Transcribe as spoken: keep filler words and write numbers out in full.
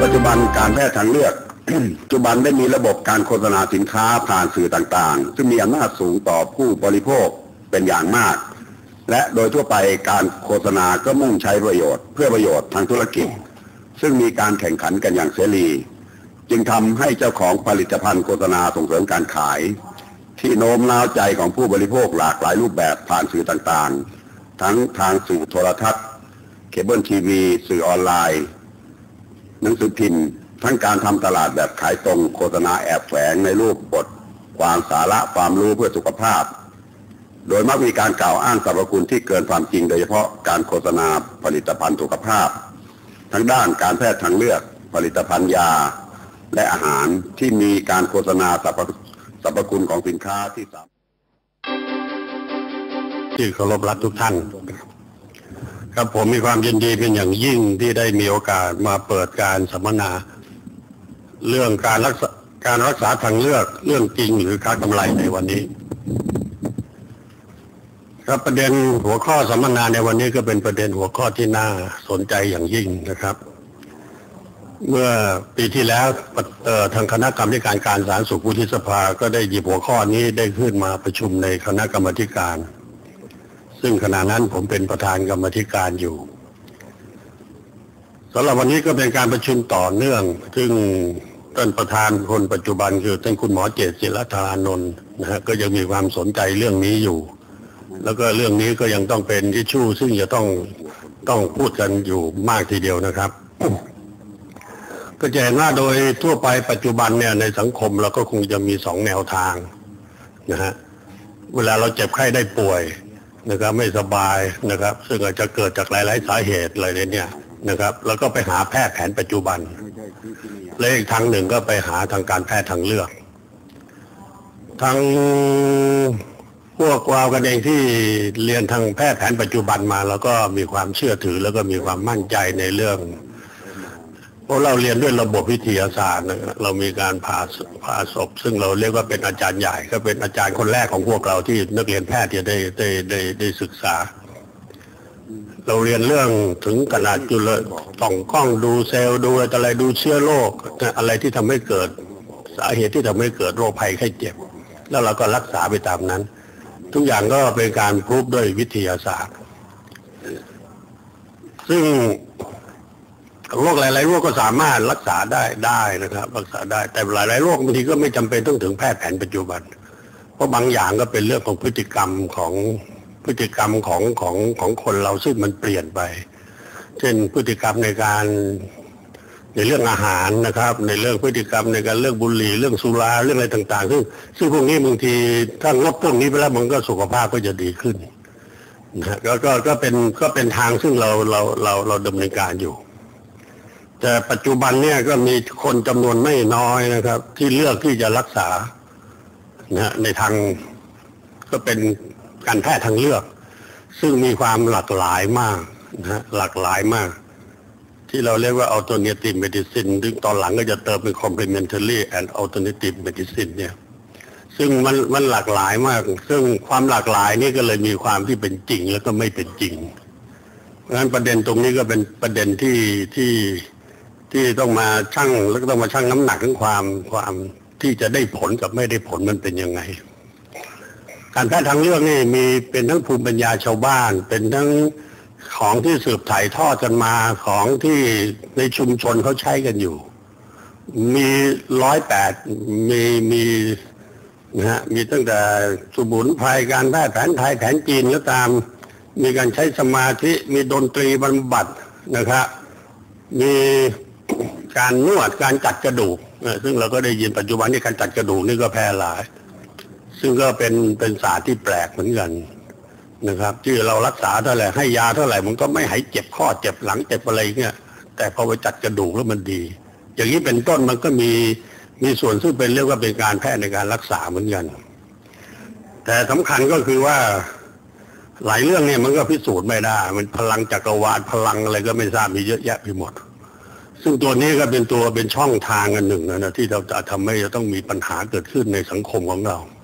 ปัจจุบันการแพทย์ทางเลือก ปัจจุบันได้มีระบบการโฆษณาสินค้าผ่านสื่อต่างๆซึ่งมีอำนาจสูงต่อผู้บริโภคเป็นอย่างมากและโดยทั่วไปการโฆษณาก็มุ่งใช้ประโยชน์เพื่อประโยชน์ทางธุรกิจซึ่งมีการแข่งขันกันอย่างเสรีจึงทำให้เจ้าของผลิตภัณฑ์โฆษณาส่งเสริมการขายที่โน้มน้าวใจของผู้บริโภคหลากหลายรูปแบบผ่านสื่อต่างๆทั้งทางสื่อโทรทัศน์เคเบิลทีวีสื่อออนไลน์หนังสือพิมพ์ทั้งการทำตลาดแบบขายตรงโฆษณาแอบแฝงในรูปบทความสาระความรู้เพื่อสุขภาพโดยมักมีการกล่าวอ้างสรรพคุณที่เกินความจริงโดยเฉพาะการโฆษณาผลิตภัณฑ์สุขภาพทั้งด้านการแพทย์ทางเลือกผลิตภัณฑ์ยาและอาหารที่มีการโฆษณาสรรพสรรพคุณของสินค้าที่สามที่เคารพรักทุกท่านครับผมมีความยินดีเป็นอย่างยิ่งที่ได้มีโอกาสมาเปิดการสัมมนาเรื่องการรักษาการรักษาทางเลือกเรื่องจริงหรือค้ากำไรในวันนี้ครับประเด็นหัวข้อสัมมนาในวันนี้ก็เป็นประเด็นหัวข้อที่น่าสนใจอย่างยิ่งนะครับเมื่อปีที่แล้วทางคณะกรรมการการสาธารณสุขวุฒิสภาก็ได้หยิบหัวข้อนี้ได้ขึ้นมาประชุมในคณะกรรมการซึ่งขณะนั้นผมเป็นประธานกรรมการอยู่สำหรับวันนี้ก็เป็นการประชุมต่อเนื่องซึ่งท่านประธานคนปัจจุบันคือท่านคุณหมอเจตศิรธารานนท์นะฮะก็ยังมีความสนใจเรื่องนี้อยู่แล้วก็เรื่องนี้ก็ยังต้องเป็นอิชชูซึ่งจะต้องต้องพูดกันอยู่มากทีเดียวนะครับ ก็จะเห็นว่าโดยทั่วไปปัจจุบันเนี่ยในสังคมเราก็คงจะมีสองแนวทางนะฮะเวลาเราเจ็บไข้ได้ป่วยนะครับไม่สบายนะครับซึ่งอาจจะเกิดจากหลายๆสาเหตุอะไรเนี่ยนะครับแล้วก็ไปหาแพทย์แผนปัจจุบันและอีกทางหนึ่งก็ไปหาทางการแพทย์ทางเลือกทางพวกเรากันเองที่เรียนทางแพทย์แผนปัจจุบันมาแล้วก็มีความเชื่อถือแล้วก็มีความมั่นใจในเรื่องเพราะเราเรียนด้วยระบบวิทยาศาสตร์นะเรามีการผ่าผ่าศพซึ่งเราเรียกว่าเป็นอาจารย์ใหญ่ก็เป็นอาจารย์คนแรกของพวกเราที่นักเรียนแพทย์จะได้ได้ได้ได้ศึกษาเราเรียนเรื่องถึงขนาดจุลส่องกล้องดูเซลล์ดูอะไรดูเชื้อโรคอะไรที่ทำให้เกิดสาเหตุที่ทำให้เกิดโรคภัยไข้เจ็บแล้วเราก็รักษาไปตามนั้นทุกอย่างก็เป็นการพิสูจน์ด้วยวิทยาศาสตร์ซึ่งโรคหลายๆโรคก็สามารถรักษาได้ได้นะครับรักษาได้แต่หลายๆโรคบางทีก็ไม่จำเป็นต้องถึงแพทย์แผนปัจจุบันเพราะบางอย่างก็เป็นเรื่องของพฤติกรรมของพฤติกรรมของของของคนเราซึ่งมันเปลี่ยนไปเช่นพฤติกรรมในการในเรื่องอาหารนะครับในเรื่องพฤติกรรมในการเรื่องบุหรี่เรื่องสุราเรื่องอะไรต่างๆซึ่งซึ่งพวกนี้บางทีถ้างดพวกนี้ไปแล้วมันก็สุขภาพก็จะดีขึ้นนะก็ก็ก็เป็นก็เป็นทางซึ่งเราเราเราเราดำเนินการอยู่แต่ปัจจุบันเนี่ยก็มีคนจำนวนไม่น้อยนะครับที่เลือกที่จะรักษานะในทางก็เป็นการแพทย์ทางเลือกซึ่งมีความหลากหลายมากนะหลากหลายมากที่เราเรียกว่า alternative medicine ซึ่งตอนหลังก็จะเติมเป็น complementary and alternative medicine เนี่ยซึ่งมันมันหลากหลายมากซึ่งความหลากหลายนี่ก็เลยมีความที่เป็นจริงแล้วก็ไม่เป็นจริงเพราะฉะนั้นประเด็นตรงนี้ก็เป็นประเด็นที่ที่ที่ต้องมาชั่งแล้วก็ต้องมาชั่งน้ำหนักถึงความความที่จะได้ผลกับไม่ได้ผลมันเป็นยังไงการแพทย์ทางเลือกนี่มีเป็นทั้งภูมิปัญญาชาวบ้านเป็นทั้งของที่สืบถ่ายทอดกันมาของที่ในชุมชนเขาใช้กันอยู่มีร้อยแปดมีมีนะฮะมีตั้งแต่สมุนไพรการแพทย์แผนไทยแผนจีนก็ตามมีการใช้สมาธิมีดนตรีบำบัดนะครับมีการนวดการจัดกระดูกซึ่งเราก็ได้ยินปัจจุบันนี้การจัดกระดูกนี่ก็แพร่หลายซึ่งก็เป็นเป็นศาสตร์ที่แปลกเหมือนกันนะครับที่เรารักษาเท่าไหร่ให้ยาเท่าไหร่มันก็ไม่หายเจ็บข้อเจ็บหลังเจ็บอะไรเงี้ยแต่พอไปจัดกระดูกแล้วมันดีอย่างนี้เป็นต้นมันก็มีมีส่วนซึ่งเป็นเรียกว่าเป็นการแพทย์ในการรักษาเหมือนกันแต่สำคัญก็คือว่าหลายเรื่องเนี่ยมันก็พิสูจน์ไม่ได้มันพลังจักรวาลพลังอะไรก็ไม่ทราบมีเยอะแยะไปหมดซึ่งตัวนี้ก็เป็นตัวเป็นช่องทางอันหนึ่งนะที่เราจะทำให้จะต้องมีปัญหาเกิดขึ้นในสังคมของเรา